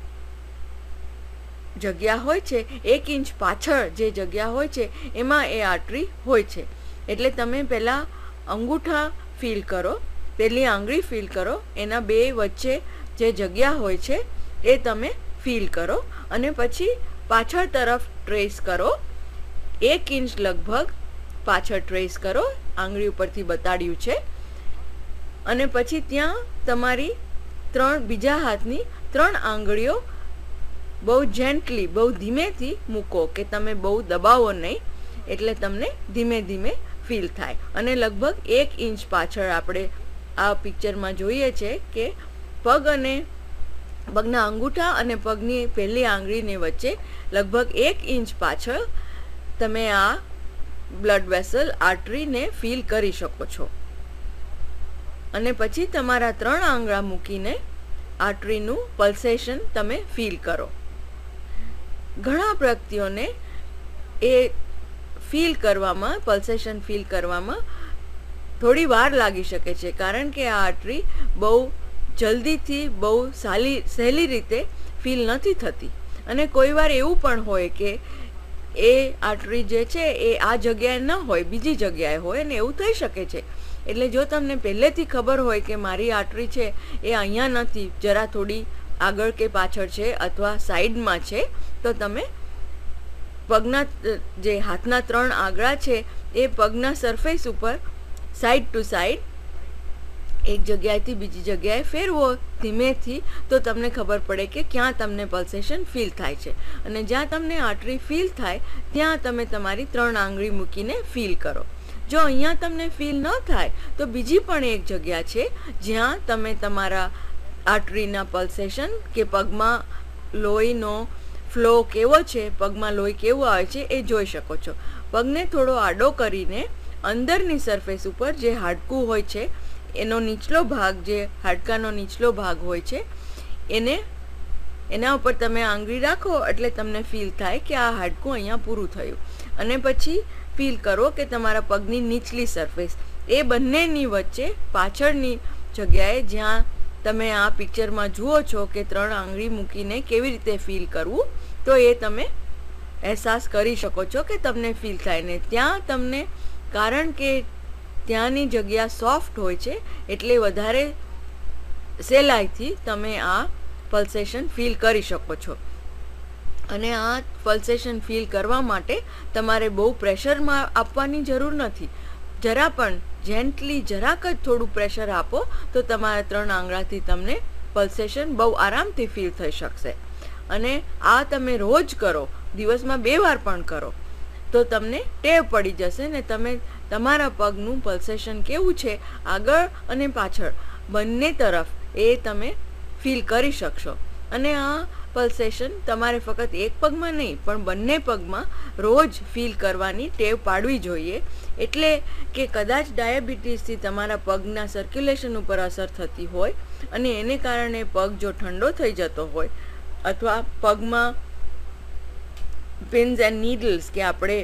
જગ્યા હોય છે, એક ઇંચ પાછળ જે જગ્યા હોય છે એમાં એ આર્ટરી હોય છે. એટલે તમે પહેલાં અંગૂઠા ફીલ કરો, પહેલી આંગળી ફીલ કરો, એના બે વચ્ચે જે જગ્યા હોય છે એ તમે ફીલ કરો અને પછી પાછળ તરફ ટ્રેસ કરો, એક ઇંચ લગભગ પાછળ ટ્રેસ કરો, આંગળી ઉપરથી બતાડ્યું છે. અને પછી ત્યાં તમારી ત્રણ બીજા હાથની ત્રણ આંગળીઓ બહુ જેન્ટલી, બહુ ધીમેથી મૂકો, કે તમે બહુ દબાવો નહીં, એટલે તમને ધીમે ધીમે ફીલ થાય. અને લગભગ એક ઇંચ પાછળ આપણે આ પિક્ચરમાં જોઈએ છે કે પગ અને પગના અંગૂઠા અને પગની પહેલી આંગળીની વચ્ચે લગભગ એક ઇંચ પાછળ તમે આ બ્લડ વેસલ આર્ટરીને ફીલ કરી શકો છો. અને પછી તમારા ત્રણ આંગળા મૂકીને આર્ટરીનું પલ્સેશન તમે ફીલ કરો. ઘણા વ્યક્તિઓને એ ફીલ કરવામાં, પલ્સેશન ફીલ કરવામાં થોડી વાર લાગી શકે છે, કારણ કે આ આર્ટરી બહુ જલ્દીથી, બહુ સાલી સહેલી રીતે ફીલ નથી થતી. અને કોઈ વાર એવું પણ હોય કે એ આર્ટરી જે છે એ આ જગ્યાએ ન હોય, બીજી જગ્યાએ હોય, અને એવું થઈ શકે છે. એટલે જો તમને પહેલેથી ખબર હોય કે મારી આર્ટરી છે એ અહીંયા નથી, જરા થોડી આગળ કે પાછળ છે અથવા સાઈડમાં છે, તો તમે પગના જે હાથના ત્રણ આંગળા છે એ પગના સરફેસ ઉપર સાઈડ ટુ સાઈડ એક જગ્યાએથી બીજી જગ્યાએ ફેરવો ધીમેથી, તો તમને ખબર પડે કે ક્યાં તમને પલ્સેશન ફીલ થાય છે. અને જ્યાં તમને આર્ટરી ફીલ થાય ત્યાં તમે તમારી ત્રણ આંગળી મૂકીને ફીલ કરો. જો અહીંયા તમને ફીલ ન થાય તો બીજી પણ એક જગ્યા છે જ્યાં તમે તમારા આર્ટરીના પલ્સેશન કે પગમાં લોહીનો ફ્લો કેવો છે, પગમાં લોહી કેવું આવે છે એ જોઈ શકો છો. પગને થોડો આડો કરીને અંદરની સરફેસ ઉપર જે હાડકું હોય છે એનો નીચલો ભાગ, જે હાડકાનો નીચલો ભાગ હોય છે, એને એના ઉપર તમે આંગળી રાખો એટલે તમને ફીલ થાય કે આ હાડકું અહીંયા પૂરું થયું. અને પછી ફીલ કરો કે તમારા પગની નીચલી સરફેસ, એ બંનેની વચ્ચે પાછળની જગ્યાએ જ્યાં તમે આ પિક્ચરમાં જુઓ છો કે ત્રણ આંગળી મૂકીને કેવી રીતે ફીલ કરવું, તો એ તમે અહેસાસ કરી શકો છો કે તમને ફીલ થાય. ને ત્યાં તમને, કારણ કે ત્યાંની જગ્યા સોફ્ટ હોય છે એટલે વધારે સહેલાઈથી તમે આ પલ્સેશન ફીલ કરી શકો છો. અને આ પલ્સેશન ફીલ કરવા માટે તમારે બહુ પ્રેશરમાં આપવાની જરૂર નથી. જરા પણ જેન્ટલી જરાક જ થોડું પ્રેશર આપો તો તમારા ત્રણ આંગળાથી તમને પલ્સેશન બહુ આરામથી ફીલ થઈ શકશે. અને આ તમે રોજ કરો, દિવસમાં બે વાર પણ કરો, તો તમને ટેવ પડી જશે ને તમે તમારા પગનું પલ્સેશન કેવું છે આગળ અને પાછળ બંને તરફ એ તમે ફીલ કરી શકશો. અને આ પલ્સેશન તમારે ફક્ત એક પગમાં નહીં પણ બંને પગમાં રોજ ફીલ કરવાની ટેવ પાડવી જોઈએ. એટલે કે કદાચ ડાયાબિટીસથી તમારા પગના સર્ક્યુલેશન ઉપર અસર થતી હોય અને એને કારણે પગ જો ઠંડો થઈ જતો હોય અથવા પગમાં પિન્સ એન્ડ નીડલ્સ કે આપણે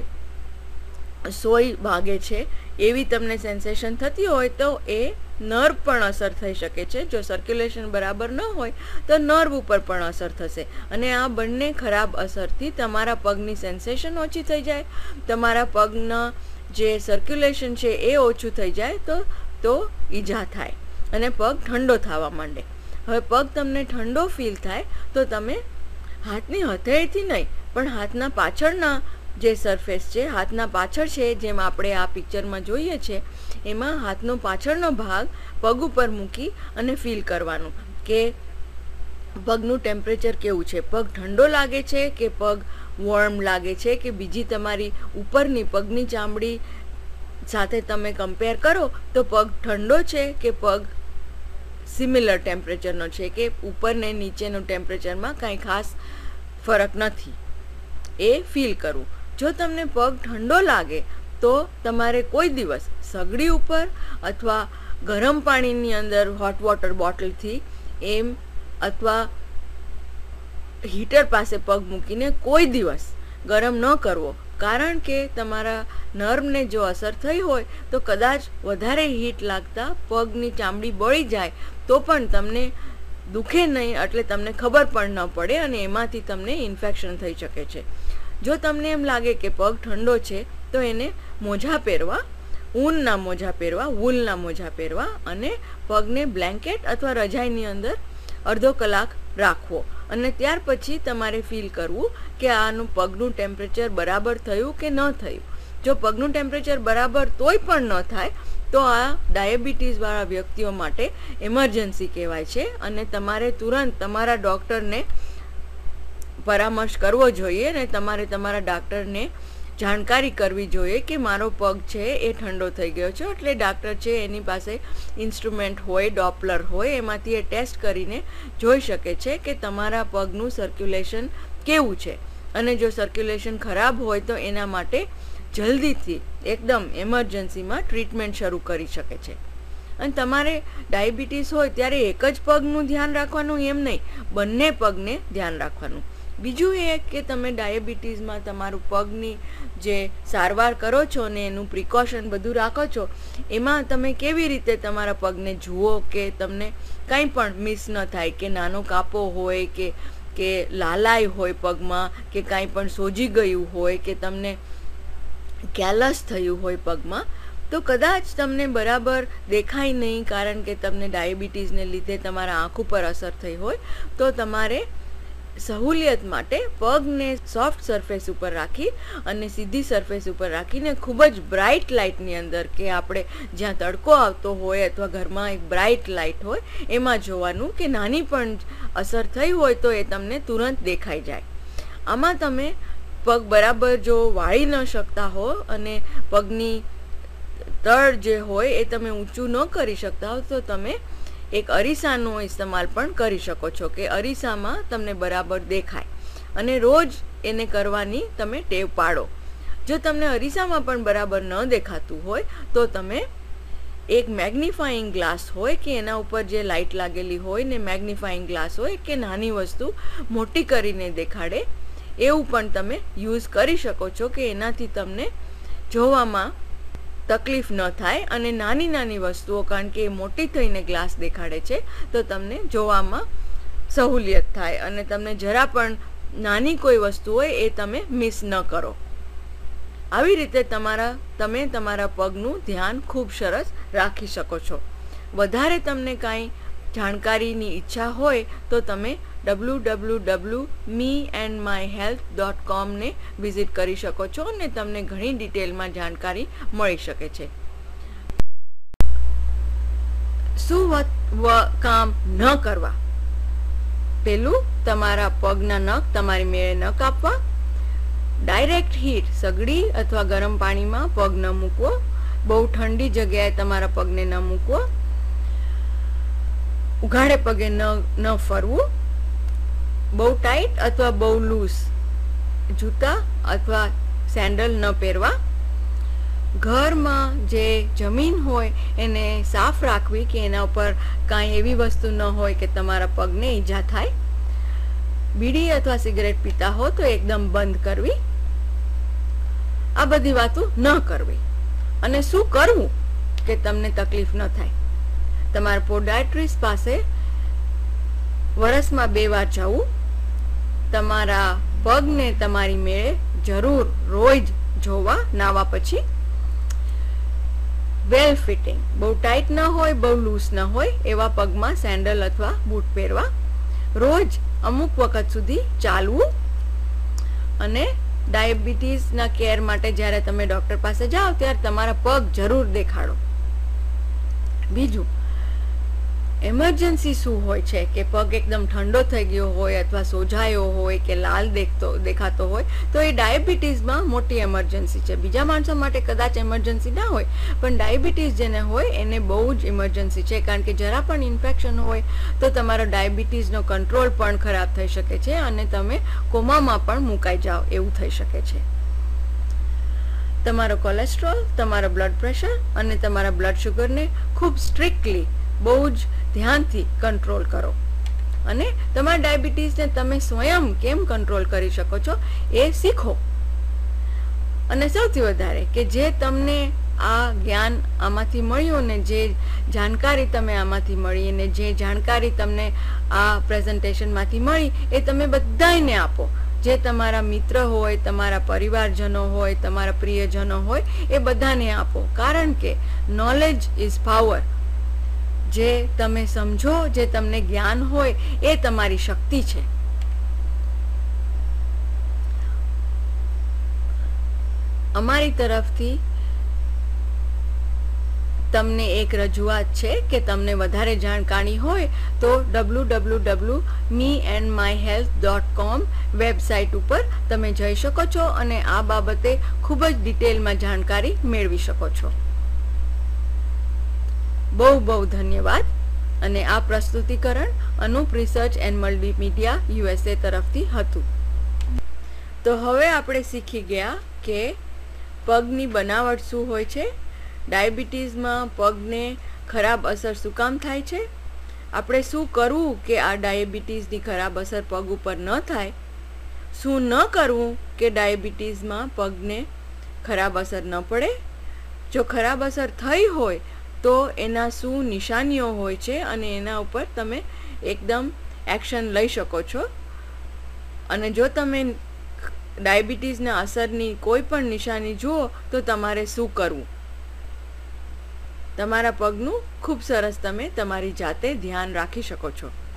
સોય ભાગે છે એવી તમને સેન્સેશન થતી હોય તો એ નર્વ પણ અસર થઈ શકે છે. જો સર્ક્યુલેશન બરાબર ન હોય તો નર્વ ઉપર પણ અસર થશે અને આ બંને ખરાબ અસરથી તમારા પગની સેન્સેશન ઓછી થઈ જાય, તમારા પગના જે સર્ક્યુલેશન છે એ ઓછું થઈ જાય તો તો ઈજા થાય અને પગ ઠંડો થવા માંડે. હવે પગ તમને ઠંડો ફીલ થાય તો તમે હાથની હથેળીથી નહીં પણ હાથના પાછળના જે સરફેસ છે, હાથના પાછળ છે, જેમ આપણે આ પિક્ચરમાં જોઈએ છે, એમાં હાથનો પાછળનો ભાગ પગ ઉપર મૂકી અને ફીલ કરવાનું કે પગનું ટેમ્પરેચર કેવું છે, પગ ઠંડો લાગે છે કે પગ વોર્મ લાગે છે, કે બીજી તમારી ઉપરની પગની ચામડી સાથે તમે કમ્પેર કરો તો પગ ઠંડો છે કે પગ સિમિલર ટેમ્પરેચરનો છે, કે ઉપર ને નીચેનું ટેમ્પરેચરમાં કાંઈ ખાસ ફરક નથી, એ ફીલ કરવું. જો તમને પગ ઠંડો લાગે તો તમારે કોઈ દિવસ સગડી ઉપર અથવા ગરમ પાણીની અંદર હોટ વોટર બોટલથી એમ અથવા હીટર પાસે પગ મૂકીને કોઈ દિવસ ગરમ ન કરવો. કારણ કે તમારા નર્વને જો અસર થઈ હોય તો કદાચ વધારે હીટ લાગતા પગની ચામડી બળી જાય તો પણ તમને દુખે નહીં, એટલે તમને ખબર પણ ન પડે અને એમાંથી તમને ઇન્ફેક્શન થઈ શકે છે. જો તમને એમ લાગે કે પગ ઠંડો છે તો એને મોજા પહેરવા, ઊનના મોજા પહેરવા, વૂલના મોજા પહેરવા અને પગને બ્લેન્કેટ અથવા રજાઈની અંદર અડધો કલાક રાખવો અને ત્યાર પછી તમારે ફીલ કરવું કે આનું પગનું ટેમ્પરેચર બરાબર થયું કે ન થયું. જો પગનું ટેમ્પરેચર બરાબર તોય પણ ન થાય તો આ ડાયાબિટીસવાળા વ્યક્તિઓ માટે એમરજન્સી કહેવાય છે અને તમારે તુરંત તમારા ડૉક્ટરને પરામર્શ કરવો જોઈએ અને તમારે તમારા ડૉક્ટરને જાણકારી કરવી જોઈએ કે મારો પગ છે એ ઠંડો થઈ ગયો છે. એટલે ડાક્ટર છે એની પાસે ઇન્સ્ટ્રુમેન્ટ હોય, ડોપલર હોય, એમાંથી એ ટેસ્ટ કરીને જોઈ શકે છે કે તમારા પગનું સર્ક્યુલેશન કેવું છે અને જો સર્ક્યુલેશન ખરાબ હોય તો એના માટે જલ્દીથી એકદમ એમરજન્સીમાં ટ્રીટમેન્ટ શરૂ કરી શકે છે. અને તમારે ડાયાબિટીસ હોય ત્યારે એક જ પગનું ધ્યાન રાખવાનું એમ નહીં, બંને પગને ધ્યાન રાખવાનું. બીજું એ કે તમે ડાયાબિટીસમાં તમારું પગની જે સારવાર કરો છો ને એનું પ્રિકોશન બધું રાખો છો, એમાં તમે કેવી રીતે તમારા પગને જુઓ કે તમને કંઈ પણ મિસ ન થાય, કે નાનો કાપો હોય કે કે લાલાઈ હોય પગમાં, કે કાંઈ પણ સોજી ગયું હોય, કે તમને કેલસ થયું હોય પગમાં, તો કદાચ તમને બરાબર દેખાય નહીં કારણ કે તમને ડાયાબિટીસને લીધે તમારા આંખ ઉપર અસર થઈ હોય, તો તમારે સહુલિયત માટે પગને સોફ્ટ સરફેસ ઉપર રાખી અને સીધી સરફેસ ઉપર રાખીને ખૂબ જ બ્રાઇટ લાઇટની અંદર, કે આપણે જ્યાં તડકો આવતો હોય અથવા ઘરમાં એક બ્રાઇટ લાઇટ હોય એમાં જોવાનું કે નાની પણ અસર થઈ હોય તો એ તમને તુરંત દેખાઈ જાય. આમાં તમે પગ બરાબર જો વાળી ન શકતા હો અને પગની તળ જે હોય એ તમે ઊંચું ન કરી શકતા હો તો તમે એક અરીસાનો ઇસ્તેમાલ પણ કરી શકો છો કે અરીસામાં તમને બરાબર દેખાય અને રોજ એને કરવાની તમે ટેવ પાડો. જો તમને અરીસામાં પણ બરાબર ન દેખાતું હોય તો તમે એક મેગ્નિફાઈંગ ગ્લાસ હોય કે એના ઉપર જે લાઇટ લાગેલી હોય ને મેગ્નિફાઈંગ ગ્લાસ હોય કે નાની વસ્તુ મોટી કરીને દેખાડે એવું પણ તમે યુઝ કરી શકો છો કે એનાથી તમને જોવામાં તકલીફ ન થાય અને નાની નાની વસ્તુઓ, કારણ કે એ મોટી થઈને ગ્લાસ દેખાડે છે તો તમને જોવામાં સહુલિયત થાય અને તમને જરા પણ નાની કોઈ વસ્તુ હોય એ તમે મિસ ન કરો. આવી રીતે તમારા તમે તમારા પગનું ધ્યાન ખૂબ સરસ રાખી શકો છો. વધારે તમને કાંઈ જાણકારીની ઈચ્છા હોય તો તમે W W W me and my health dot કોમને વિઝિટ કરી શકો છો અને તમને ઘણી ડિટેલમાં જાણકારી મળી શકે છે. શું કામ ન કરવા? પેલું, તમારા પગના નખ તમારી મેળે ન કાપવા. ડાયરેક્ટ હીટ, સગડી અથવા ગરમ પાણીમાં પગ ન મૂકવો. બહુ ઠંડી જગ્યાએ તમારા પગને ન મૂકવો. ઉઘાડે પગે ન ન ફરવું. બહુ ટાઈટ અથવા બહુ લૂઝ જૂતા અથવા સેન્ડલ ન પહેરવા. ઘરમાં જે જમીન હોય એને સાફ રાખવી કે એના ઉપર કાંઈ એવી વસ્તુ ન હોય કે તમારા પગને ઈજા થાય. બીડી અથવા સિગરેટ પીતા હો તો એકદમ બંધ કરવી. આ બધી વાતો ન કરવી. અને શું કરવું કે તમને તકલીફ ન થાય? તમારા પોડિયાટ્રિસ્ટ પાસે વર્ષમાં બે વાર જવું. તમારા પગને તમારી મેળે જરૂર રોજ જોવા નાવા પછી. વેલ ફિટિંગ, બહુ ટાઈટ ન હોય બહુ લૂઝ ન હોય એવા પગમાં સેન્ડલ અથવા બૂટ પહેરવા. રોજ અમુક વખત સુધી ચાલવું. અને ડાયાબિટીસના કેર માટે જ્યારે તમે ડૉક્ટર પાસે જાઓ ત્યારે તમારા પગ જરૂર દેખાડો. બીજું, એમરજન્સી શું હોય છે કે પગ એકદમ ઠંડો થઈ ગયો હોય અથવા સોજાયો હોય કે લાલ દેખતો દેખાતો હોય તો એ ડાયાબિટીસમાં મોટી એમરજન્સી છે. બીજા માણસો માટે કદાચ એમરજન્સી ના હોય પણ ડાયાબિટીસ જેને હોય એને બહુ જ એમરજન્સી છે, કારણ કે જરા પણ ઇન્ફેક્શન હોય તો તમારો ડાયાબિટીસનો કંટ્રોલ પણ ખરાબ થઈ શકે છે અને તમે કોમામાં પણ મુકાઈ જાઓ એવું થઈ શકે છે. તમારો કોલેસ્ટ્રોલ, તમારો બ્લડ પ્રેશર અને તમારા બ્લડ શુગરને ખૂબ સ્ટ્રિક્ટલી બહુ જ ધ્યાનથી કંટ્રોલ કરો અને તમારા ડાયાબિટીસને તમે સ્વયં કેમ કંટ્રોલ કરી શકો છો એ શીખો. અને સૌથી વધારે કે જે તમને આ જ્ઞાન આમાંથી મળ્યું ને જે જાણકારી તમે આમાંથી મળી અને જે જાણકારી તમને આ પ્રેઝન્ટેશનમાંથી મળી એ તમે બધાને આપો. જે તમારા મિત્ર હોય, તમારા પરિવારજનો હોય, તમારા પ્રિયજનો હોય, એ બધાને આપો. કારણ કે નોલેજ ઇઝ પાવર. જે તમે સમજો, જે તમને જ્ઞાન હોય એ તમારી શક્તિ છે. અમારી તરફથી તમને એક રજૂઆત છે કે તમને વધારે જાણકારી હોય તો W W W dot me and my health dot com website ઉપર તમે જઈ શકો છો અને આ બાબતે ખૂબ જ ડિટેલમાં જાણકારી મેળવી શકો છો. બહુ બહુ ધન્યવાદ. અને આ પ્રસ્તુતિકરણ Anup research and multimedia USA તરફથી હતું. તો હવે આપણે શીખી ગયા કે પગની બનાવટ શું હોય છે, ડાયાબિટીસમાં પગને ખરાબ અસર શું કામ થાય છે, આપણે શું કરવું કે આ ડાયાબિટીસની ખરાબ અસર પગ ઉપર ન થાય, શું ન કરવું કે ડાયાબિટીસમાં પગને ખરાબ અસર ન પડે, જો ખરાબ અસર થઈ હોય તો એના શું નિશાનીઓ હોય છે અને એના ઉપર તમે એકદમ એક્શન લઈ શકો છો. અને જો તમે ડાયાબિટીસના અસરની કોઈ પણ નિશાની જુઓ તો તમારે શું કરવું. તમારા પગનું ખૂબ સરસ તમે તમારી જાતે ધ્યાન રાખી શકો છો.